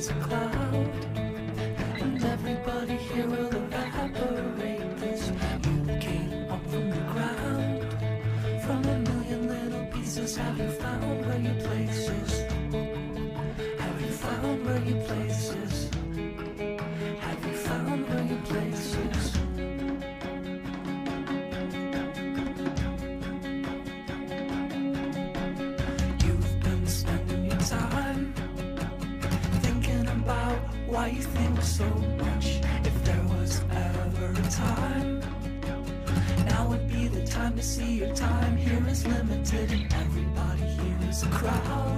a cloud, and everybody here will evaporate. This you came up from the ground, from a million little pieces. Have you found where your place is? Have you found where your place is? Have you found where your place is? You've been spending your time thinking about why you think so much. If there was ever a time, now would be the time to see your time here is limited, and everybody here is a crowd.